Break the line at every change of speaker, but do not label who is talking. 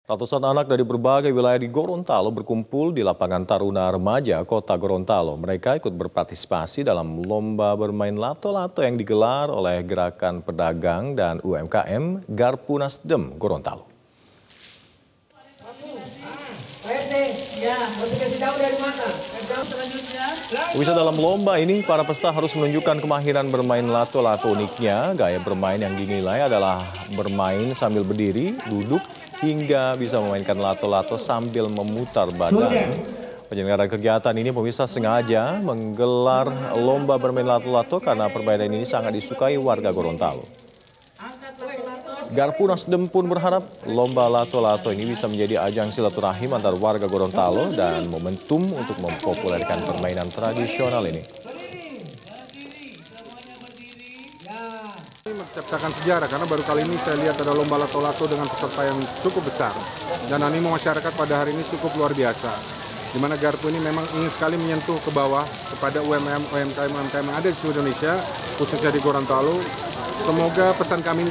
Ratusan anak dari berbagai wilayah di Gorontalo berkumpul di lapangan Taruna Remaja Kota Gorontalo. Mereka ikut berpartisipasi dalam lomba bermain lato-lato yang digelar oleh Gerakan Pedagang dan UMKM Garpu Nasdem Gorontalo. Bisa dalam lomba ini, para peserta harus menunjukkan kemahiran bermain lato-lato. Uniknya, gaya bermain yang dinilai adalah bermain sambil berdiri, duduk, hingga bisa memainkan lato-lato sambil memutar badan. Penyelenggara kegiatan ini pemirsa sengaja menggelar lomba bermain lato-lato karena permainan ini sangat disukai warga Gorontalo. Garpu Nasdem pun berharap lomba lato-lato ini bisa menjadi ajang silaturahim antar warga Gorontalo dan momentum untuk mempopulerkan permainan tradisional ini.
Menciptakan sejarah karena baru kali ini saya lihat ada lomba lato-lato dengan peserta yang cukup besar dan animo masyarakat pada hari ini cukup luar biasa, di mana Garpu ini memang ingin sekali menyentuh ke bawah kepada UMKM yang ada di seluruh Indonesia, khususnya di Gorontalo. Semoga pesan kami ini